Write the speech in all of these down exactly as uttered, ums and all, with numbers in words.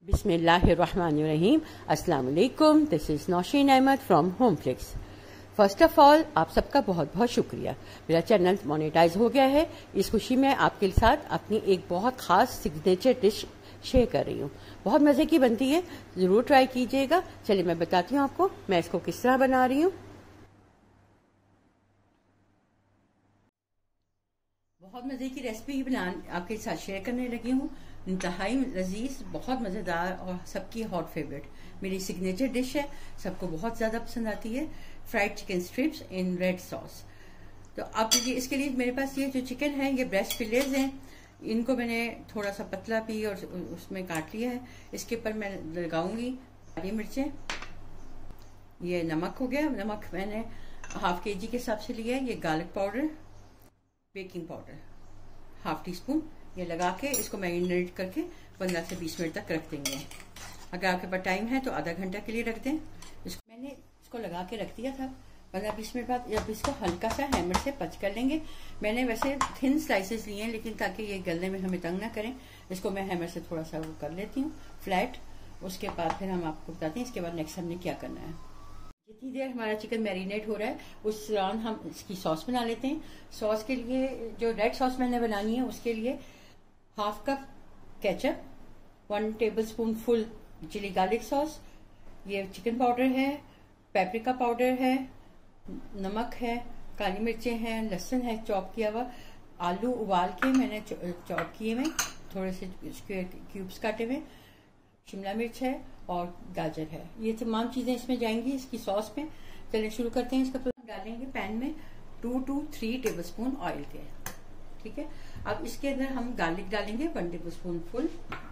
बिस्मिल्लाहिर्रहमानिर्रहीम। अस्सलाम वालेकुम। This is Nausheen Ahmed from Homeflix. First of all आप सबका बहुत बहुत शुक्रिया। मेरा चैनल मोनेटाइज हो गया है। इस खुशी में आपके साथ अपनी एक बहुत ख़ास सिग्नेचर डिश शेयर कर रही हूँ। बहुत मज़े की बनती है, ज़रूर ट्राई कीजिएगा। चलिए मैं बताती हूँ आपको मैं इसको किस तरह बना रही हूँ। बहुत मज़े की रेसिपी बना आपके साथ शेयर करने लगी हूँ। इंतहाई लजीज, बहुत मज़ेदार और सबकी हॉट फेवरेट मेरी सिग्नेचर डिश है। सबको बहुत ज़्यादा पसंद आती है, fried chicken strips in red sauce. तो आप लीजिए, इसके लिए मेरे पास ये जो चिकन है ये ब्रेस्ट फिलेज हैं। इनको मैंने थोड़ा सा पतला पी और उसमें काट लिया है। इसके ऊपर मैं लगाऊंगी हरी मिर्चें, ये नमक हो गया, नमक मैंने हाफ के जी के हिसाब से लिया है। ये garlic powder, baking powder half teaspoon, ये लगा के इसको मैरिनेट करके पंद्रह से बीस मिनट तक रख देंगे। अगर आपके पास टाइम है तो आधा घंटा के लिए रख दें। इसको मैंने इसको लगा के रख दिया था। पंद्रह बीस मिनट बाद जब इसको हल्का सा हैमर से पच कर लेंगे। मैंने वैसे थिन स्लाइसेस लिए हैं, लेकिन ताकि ये गलने में हमें तंग ना करें, इसको मैं हैमर से थोड़ा सा वो कर लेती हूँ फ्लैट। उसके बाद फिर हम आपको बताते हैं इसके बाद नेक्स्ट हमने क्या करना है। जितनी देर हमारा चिकन मैरिनेट हो रहा है उस दौरान हम इसकी सॉस बना लेते हैं। सॉस के लिए जो रेड सॉस मैंने बनानी है उसके लिए half cup ketchup, one tablespoon full chilli garlic sauce, ये चिकन पाउडर है, पेपरिका पाउडर है, नमक है, काली मिर्चें हैं, लहसुन है चॉप किया हुआ, आलू उबाल के मैंने चॉप किए हुए, थोड़े से इसके क्यूब्स काटे हुए, शिमला मिर्च है और गाजर है। ये तमाम चीजें इसमें जाएंगी इसकी सॉस में। चलिए शुरू करते हैं। इसका डालेंगे पैन में two two three tablespoon oil के, ठीक है। अब इसके अंदर हम गार्लिक डालेंगे, one tablespoon full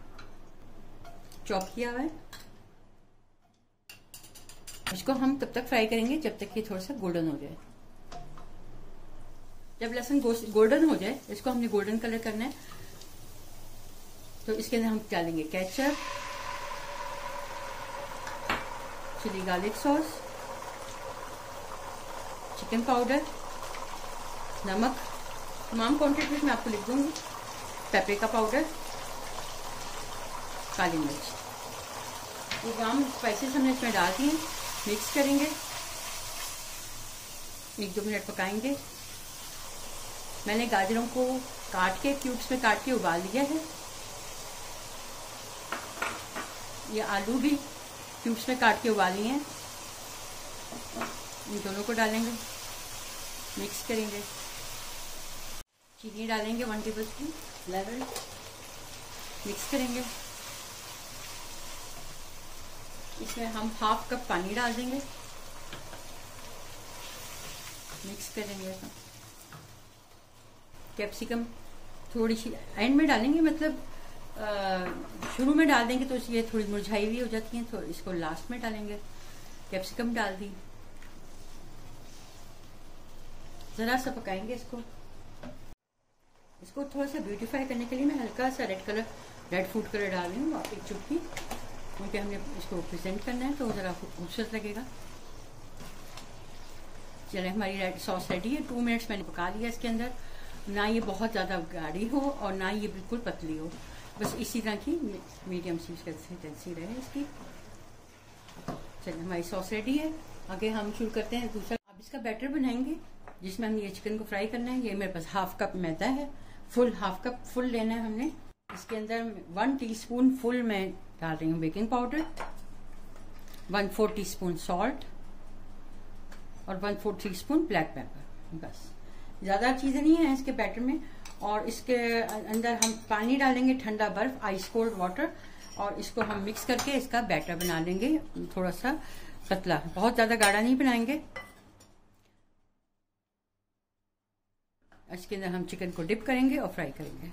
chop किया हुआ है। इसको हम तब तक फ्राई करेंगे जब तक ये थोड़ा सा गोल्डन हो जाए। जब लहसुन गोल्डन हो जाए, इसको हमने गोल्डन कलर करना है, तो इसके अंदर हम डालेंगे ketchup, chilli garlic sauce, chicken powder, नमक, तमाम क्वांटिटीज में आपको लिख दूंगी, पेपरिका पाउडर, काली मिर्च। ये तमाम स्पाइसेस हमने इसमें डाल दिए। मिक्स करेंगे, एक दो मिनट पकाएंगे। मैंने गाजरों को काट के क्यूब्स में काट के उबाल लिया है। ये आलू भी क्यूब्स में काट के उबाल लिए हैं। इन दोनों को डालेंगे, मिक्स करेंगे। चीनी डालेंगे one tablespoon level, mix करेंगे। इसमें हम हाफ कप पानी डाल देंगे, मिक्स करेंगे। कैप्सिकम थोड़ी सी एंड में डालेंगे, मतलब शुरू में डाल देंगे तो ये थोड़ी मुरझाई हुई हो जाती है, तो इसको लास्ट में डालेंगे। कैप्सिकम डाल दी, जरा सा पकाएंगे इसको। इसको थोड़ा सा ब्यूटीफाई करने के लिए मैं हल्का सा red colour, red food colour डाल रही हूँ, एक चुटकी, क्योंकि हमने इसको प्रेजेंट करना है तो जरा खूबसूरत लगेगा। चले, हमारी रेड सॉस रेडी है। टू मिनट्स मैंने पका लिया इसके अंदर। ना ये बहुत ज़्यादा गाढ़ी हो और ना ये बिल्कुल पतली हो, बस इसी तरह की मीडियम सी कंसिस्टेंसी रहे इसकी। चलिए, हमारी सॉस रेडी है। आगे हम शुरू करते हैं दूसरा। अब इसका बैटर बनाएंगे जिसमें हम ये चिकन को फ्राई करना है। ये मेरे पास हाफ कप मैदा है, फुल हाफ कप फुल लेना है हमने। इसके अंदर वन टीस्पून फुल मैं डाल रही हूँ baking powder, one four teaspoon salt और one four teaspoon black pepper. बस, ज्यादा चीजें नहीं है इसके बैटर में। और इसके अंदर हम पानी डालेंगे, ठंडा बर्फ, आइस कोल्ड वाटर, और इसको हम मिक्स करके इसका बैटर बना लेंगे। थोड़ा सा पतला, बहुत ज्यादा गाढ़ा नहीं बनाएंगे। इसके अंदर हम चिकन को डिप करेंगे और फ्राई करेंगे।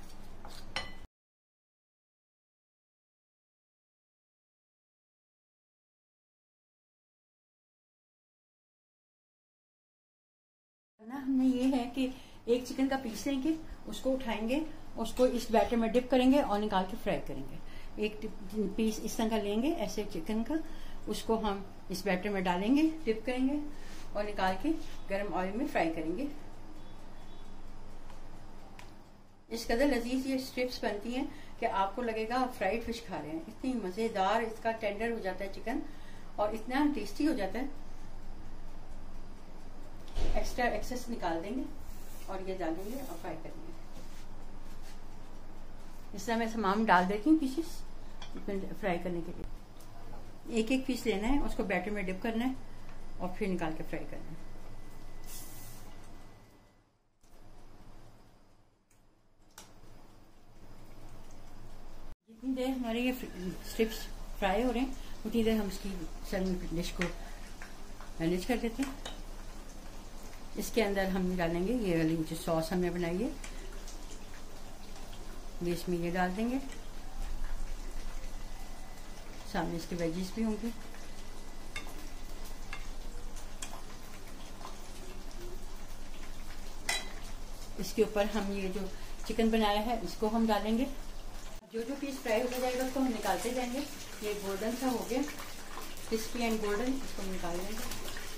ना हमने ये है कि एक चिकन का पीस लेंगे, उसको उठाएंगे, उसको इस बैटर में डिप करेंगे और निकाल के फ्राई करेंगे। एक पीस इस तरह का लेंगे ऐसे चिकन का, उसको हम इस बैटर में डालेंगे, डिप करेंगे और निकाल के गरम ऑयल में फ्राई करेंगे। इस कदर लजीज ये स्ट्रिप्स बनती हैं कि आपको लगेगा आप फ्राइड फिश खा रहे हैं। इतनी मजेदार इसका टेंडर हो जाता है चिकन और इतना टेस्टी हो जाता है। एक्स्ट्रा एक्सेस निकाल देंगे और ये डालेंगे और फ्राई करेंगे। इस तरह मैं तमाम डाल देती हूँ पीसेस फ्राई करने के लिए। एक एक पीस लेना है, उसको बैटर में डिप करना है और फिर निकाल के फ्राई करना है। जितनी देर हमारे ये स्ट्रिप्स फ्राई हो रहे हैं उतनी देर हम इसकी सर्विंग डिश को मैनेज कर देते हैं। इसके अंदर हम डालेंगे ये वाली जो सॉस हमने बनाई है, बीच में ये डाल देंगे। सामने इसके वेजिस भी होंगे। इसके ऊपर हम ये जो चिकन बनाया है इसको हम डालेंगे। जो जो पीस फ्राई होता जाएगा उसको हम निकालते जाएंगे। ये गोल्डन सा हो गया, क्रिस्पी एंड गोल्डन, इसको निकाल लेंगे।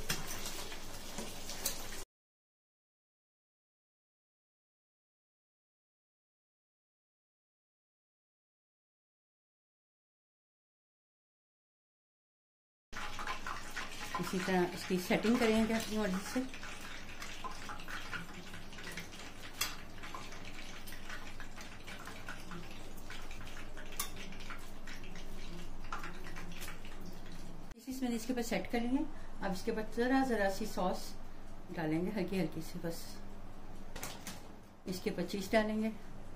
इसी तरह इसकी सेटिंग करेंगे अपनी मर्जी से। मैंने इसके ऊपर सेट कर लिया। अब इसके बाद जरा जरा सी सॉस डालेंगे, हल्की हल्की सी, बस इसके ऊपर चीज डालेंगे।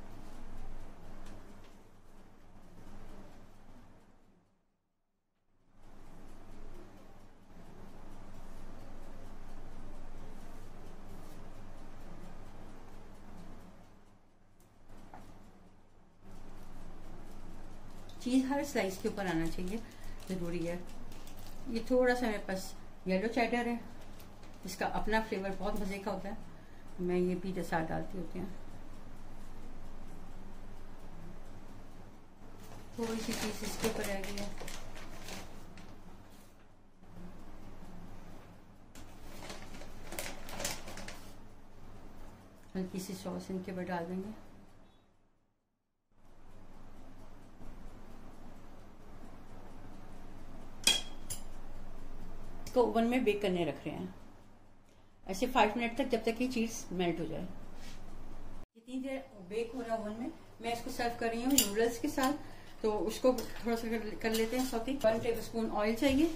चीज हर स्लाइस के ऊपर आना चाहिए, जरूरी है। ये थोड़ा सा मेरे पास येलो चेडर है, इसका अपना फ्लेवर बहुत मजे का होता है। मैं ये भी के साथ डालती होती हूँ। थोड़ी सी चीज इसके ऊपर रह गई है। हल्की सी सॉस इनके ऊपर डाल देंगे। इसको ओवन में बेक करने रख रहे हैं ऐसे फाइव मिनट तक, जब तक ये चीज मेल्ट हो जाए। जितनी देर बेक हो रहा है ओवन में, मैं इसको सर्व कर रही हूँ नूडल्स के साथ। तो उसको थोड़ा सा कर, कर लेते हैं saute. One tablespoon oil चाहिए।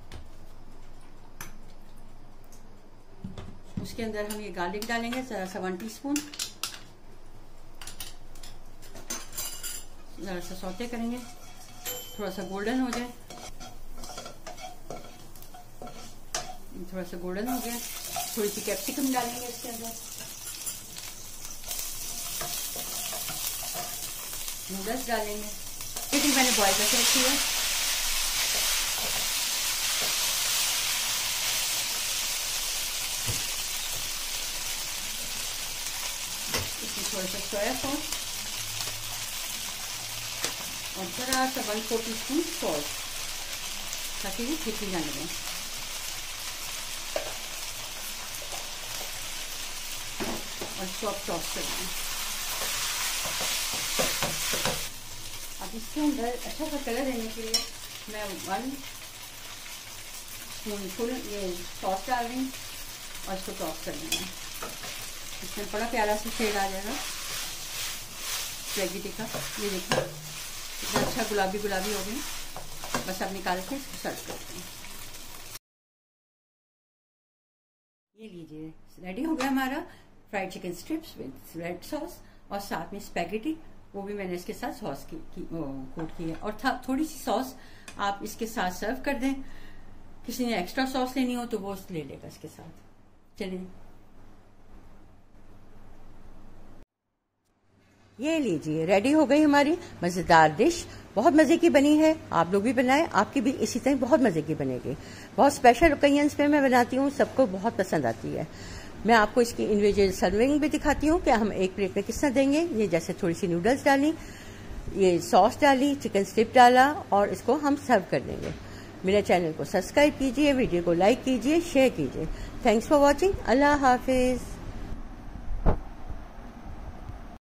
उसके अंदर हम ये गार्लिक डालेंगे, जरा सा वन टी स्पून। जरा सा सौते करेंगे, थोड़ा सा गोल्डन हो जाए। थोड़ा सा गोल्डन हो गया, थोड़ी सी कैप्सिकम डालेंगे इसके अंदर। नूडल्स डालेंगे, लेकिन मैंने बॉयल करके रखी है। इसमें थोड़ा सा सोया सॉस और जरा सा one four teaspoon salt, ताकि वो ठीक नहीं जाने दें। और सॉफ्ट टॉस करेंगे। अब इसके अंदर अच्छा सा कलर देने के लिए मैं वन स्पून फुल ये सॉस डाल रही हूँ और इसको टॉस कर देंगे। इसमें बड़ा प्यारा सा शेड आ जाएगा स्पैगेटी का। ये देखिए इतना अच्छा गुलाबी गुलाबी हो गई। बस अब निकाल के इसको सर्व करते हैं। ये लीजिए, रेडी हो गया हमारा fried chicken strips with red sauce और साथ में स्पैगेटी। वो भी मैंने इसके साथ सॉस की, की कोट की है। और थोड़ी सी सॉस आप इसके साथ सर्व कर दें। किसी ने एक्स्ट्रा सॉस लेनी हो तो वो ले लेगा इसके साथ। चलिए, ये लीजिए, रेडी हो गई हमारी मजेदार डिश। बहुत मजे की बनी है, आप लोग भी बनाएं, आपकी भी इसी तरह बहुत मजे की बनेगी। बहुत स्पेशल ओकेजन्स पे मैं बनाती हूँ, सबको बहुत पसंद आती है। मैं आपको इसकी इंडिविजुअल सर्विंग भी दिखाती हूँ कि हम एक प्लेट में किस तरह देंगे। ये जैसे थोड़ी सी नूडल्स डाली, ये सॉस डाली, चिकन स्ट्रिप डाला और इसको हम सर्व कर देंगे। मेरे चैनल को सब्सक्राइब कीजिए, वीडियो को लाइक कीजिए, शेयर कीजिए। Thanks for watching. अल्लाह हाफिज।